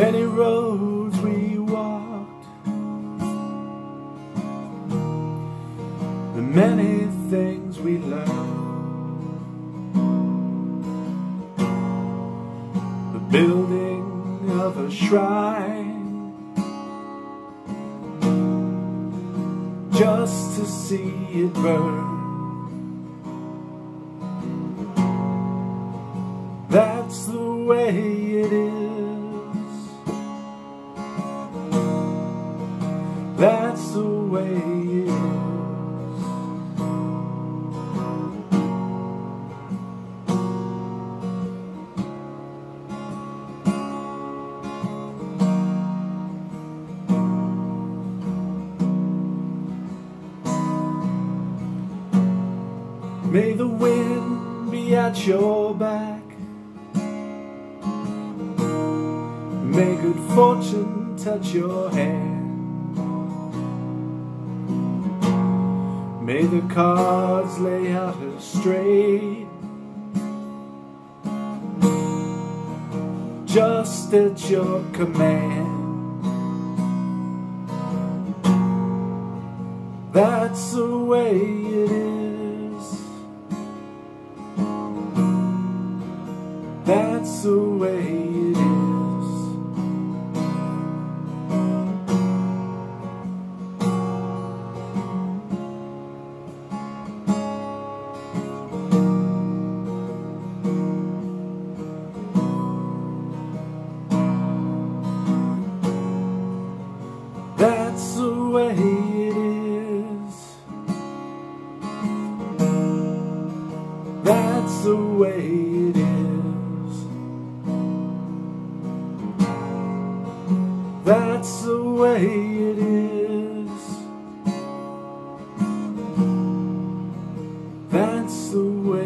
many roads we walked, the many things we learned, the building of a shrine just to see it burn. That's the way it is. That's the way it is. May the wind be at your back. May good fortune touch your hand. May the cards lay out straight, just at your command. That's the way it is. That's the way it is. That's the way it is. That's the way it is. That's the way it is. That's the way